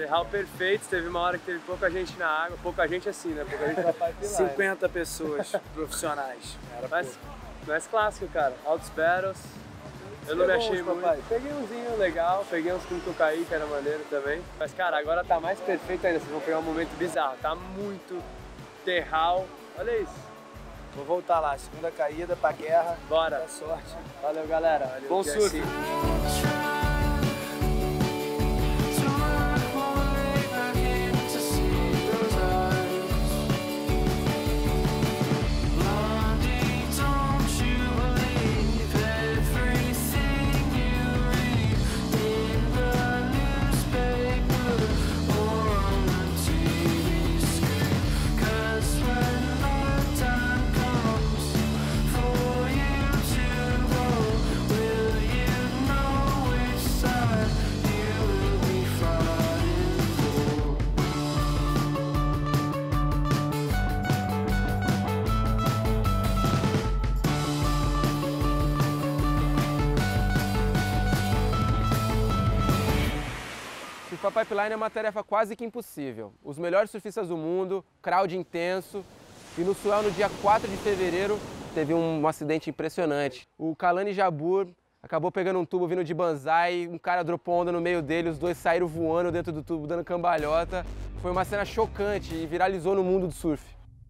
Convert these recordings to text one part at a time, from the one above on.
terral perfeito, teve uma hora que teve pouca gente na água, pouca gente assim, né? Pouca gente pra pipeline. 50 pessoas profissionais. Mas clássico, cara. Altos battles. Eu não me achei muito. Papai. Peguei umzinho legal, peguei uns com Tucaí, que era maneiro também. Mas, cara, agora tá mais perfeito ainda. Vocês vão pegar um momento bizarro. Tá muito terral. Olha isso. Vou voltar lá. Segunda caída pra guerra. Bora. Boa sorte. Valeu, galera. Valeu, bom surf. Surfar pipeline é uma tarefa quase que impossível. Os melhores surfistas do mundo, crowd intenso. E no Swell, no dia 4 de fevereiro, teve um acidente impressionante. O Kalani Jabbour acabou pegando um tubo vindo de Banzai, um cara dropou onda no meio dele, os dois saíram voando dentro do tubo, dando cambalhota. Foi uma cena chocante e viralizou no mundo do surf.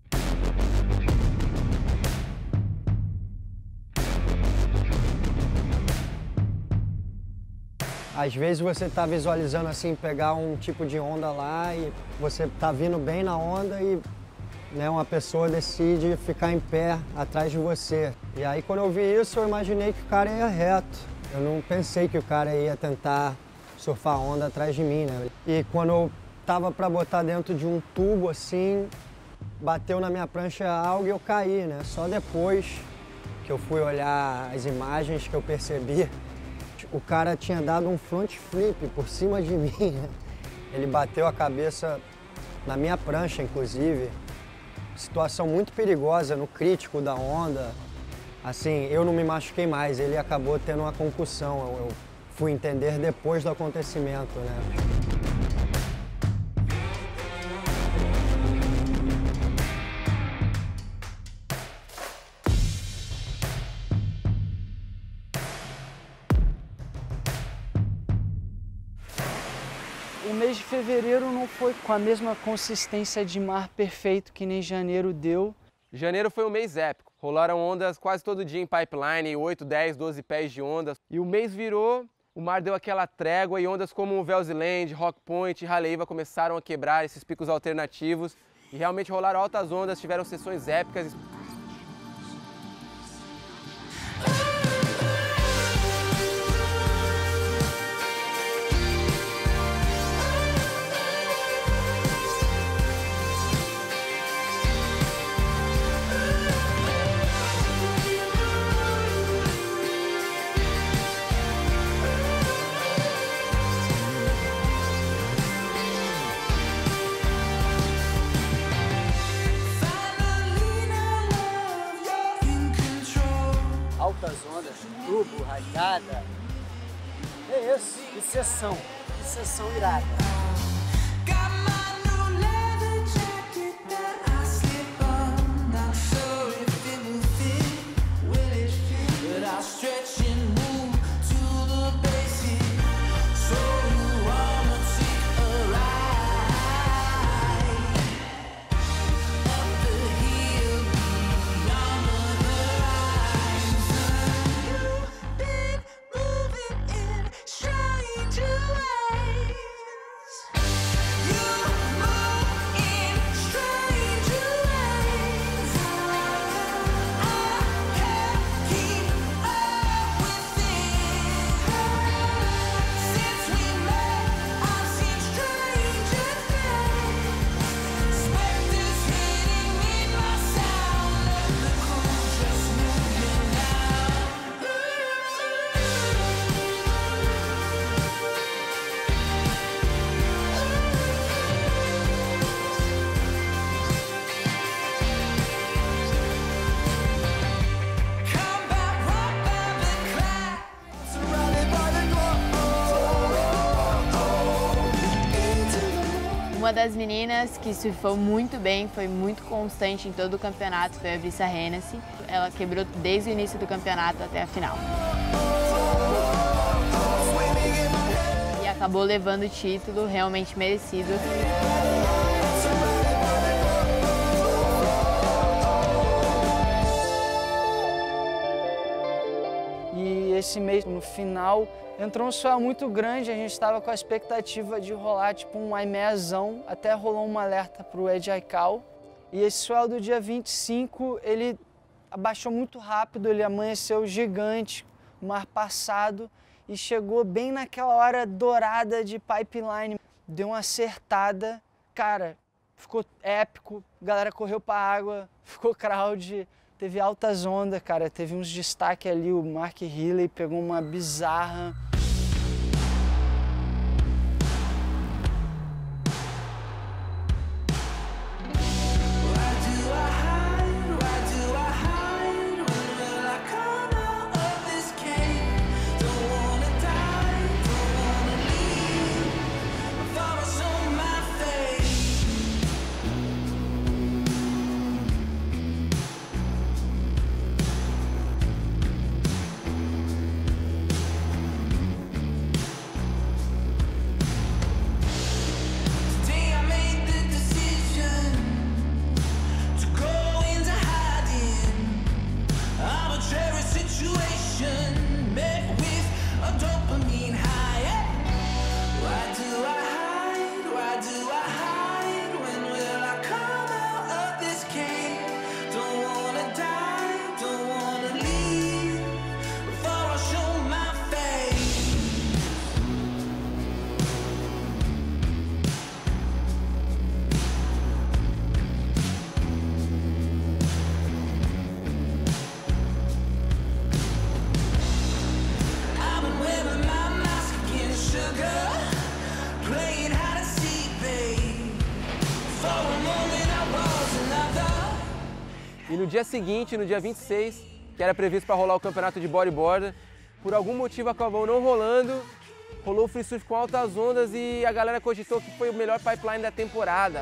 Às vezes você está visualizando assim, pegar um tipo de onda lá e você está vindo bem na onda e né, uma pessoa decide ficar em pé atrás de você. E aí quando eu vi isso, eu imaginei que o cara ia reto. Eu não pensei que o cara ia tentar surfar onda atrás de mim, né? E quando eu tava para botar dentro de um tubo assim, bateu na minha prancha algo e eu caí, né? Só depois que eu fui olhar as imagens que eu percebi, o cara tinha dado um front flip por cima de mim, né? Ele bateu a cabeça na minha prancha, inclusive. Situação muito perigosa, no crítico da onda. Assim, eu não me machuquei mais, ele acabou tendo uma concussão. Eu fui entender depois do acontecimento, né? O mês de fevereiro não foi com a mesma consistência de mar perfeito que nem janeiro deu. Janeiro foi um mês épico. Rolaram ondas quase todo dia em pipeline, 8, 10, 12 pés de ondas. E o mês virou, o mar deu aquela trégua e ondas como o Velzeland, Rock Point e Haleiwa começaram a quebrar esses picos alternativos. E realmente rolaram altas ondas, tiveram sessões épicas. Altas ondas, tubo, rajada. É isso, que sessão irada. Uma das meninas que surfou muito bem, foi muito constante em todo o campeonato, foi a Brisa Hennessy. Ela quebrou desde o início do campeonato até a final. E acabou levando o título, realmente merecido. E esse mês, no final, entrou um swell muito grande, a gente estava com a expectativa de rolar tipo um IMEAzão, até rolou um alerta para o Ed Aikau. E esse swell do dia 25, ele abaixou muito rápido, ele amanheceu gigante, o mar passado, e chegou bem naquela hora dourada de pipeline. Deu uma acertada, cara, ficou épico, a galera correu para a água, ficou crowd. Teve altas ondas, cara, teve uns destaques ali, o Mark Healey pegou uma bizarra. E no dia seguinte, no dia 26, que era previsto para rolar o campeonato de bodyboard, por algum motivo acabou não rolando, rolou o free surf com altas ondas e a galera cogitou que foi o melhor pipeline da temporada.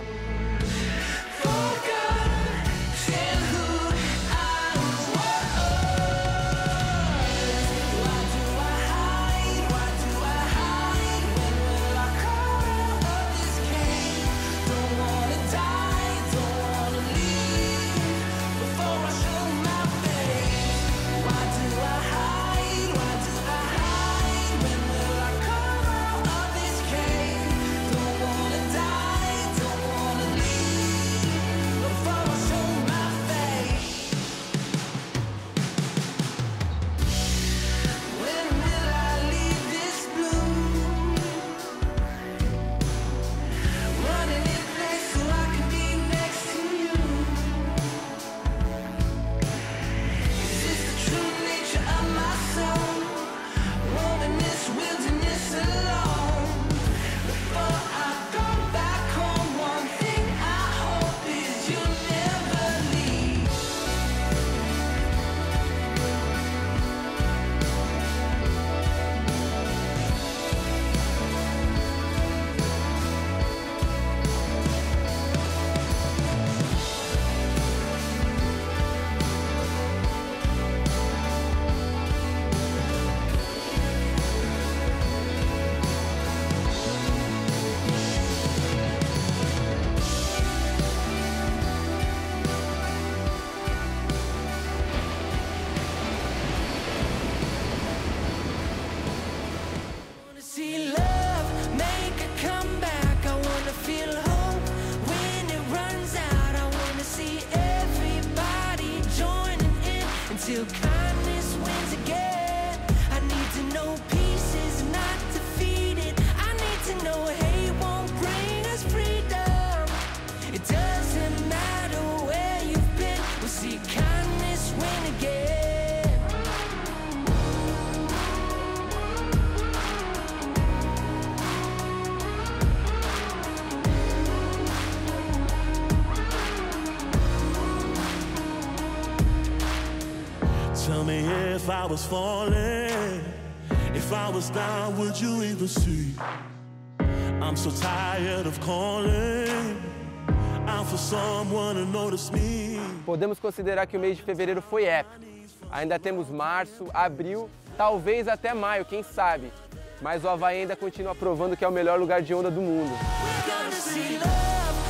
Tell me if I was falling, if I was down, would you even see? I'm so tired of calling out for someone to notice me. Podemos considerar que o mês de fevereiro foi épico. Ainda temos março, abril, talvez até maio, quem sabe. Mas o Havaí ainda continua provando que é o melhor lugar de onda do mundo. We're gonna see love.